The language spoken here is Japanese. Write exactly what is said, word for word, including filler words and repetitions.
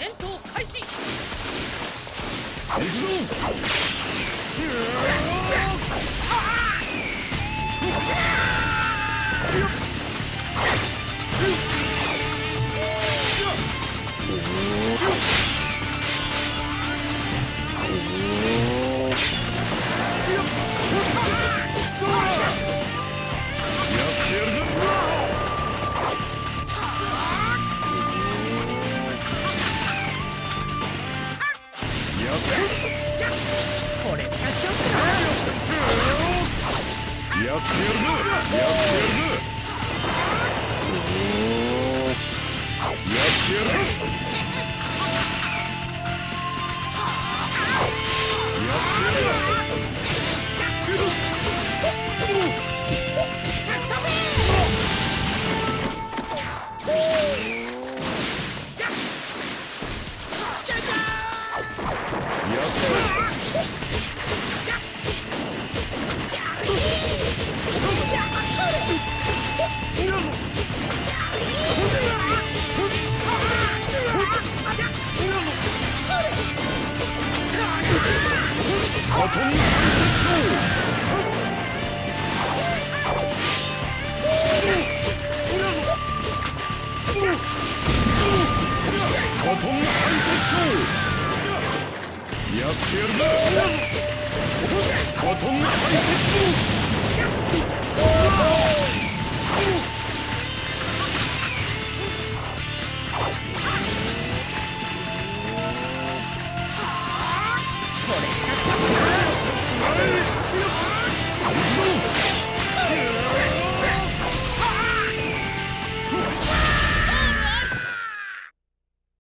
戦闘開始。 行くぞ。 これじゃちょっとやってやるぞ。やってやるぞ。やってやる。やってやる。バトン解説バトン解説やってやるな。バトン解説